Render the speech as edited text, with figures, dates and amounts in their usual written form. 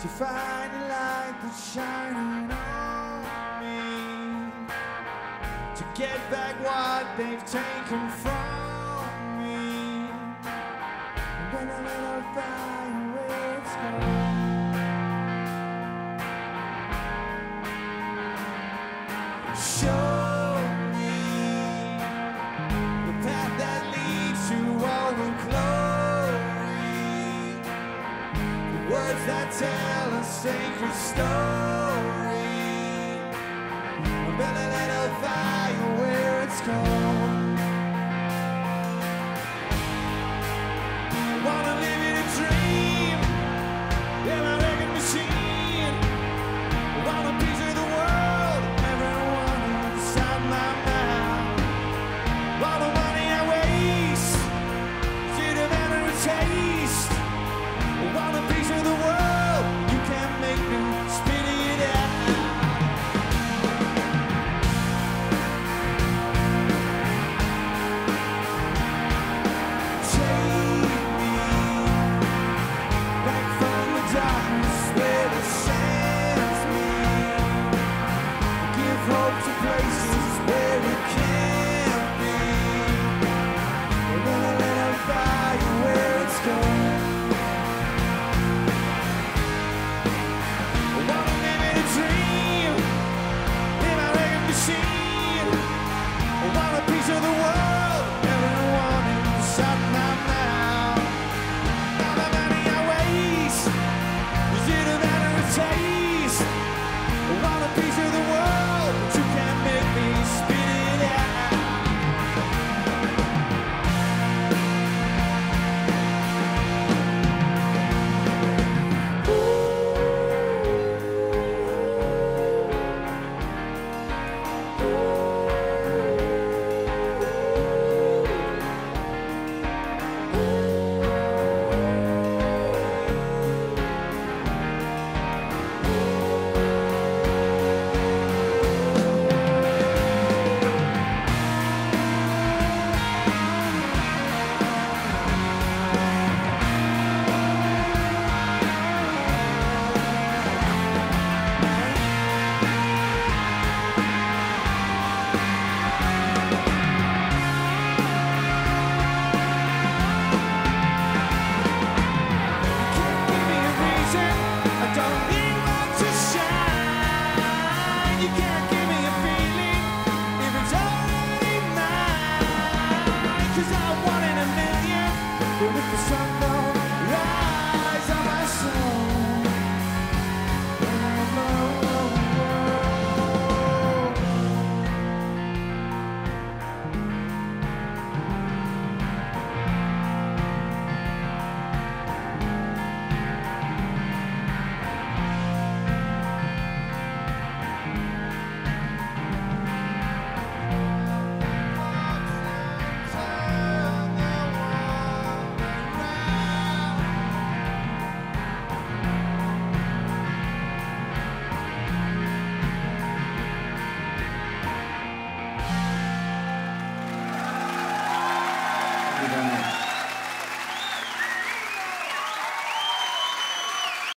to find the light that's shining on me, to get back what they've taken from me. And when I let her find where it's gone, show me the path that leads to all the glory, the words that tell a sacred story. I better let her find where it's gone. I wanna live in a dream, in my record machine. I want a piece of the world, everyone inside my mouth. All the money I waste, should have had a taste. I want a piece of the world, you can't make me spit it out. Take me back from the dark.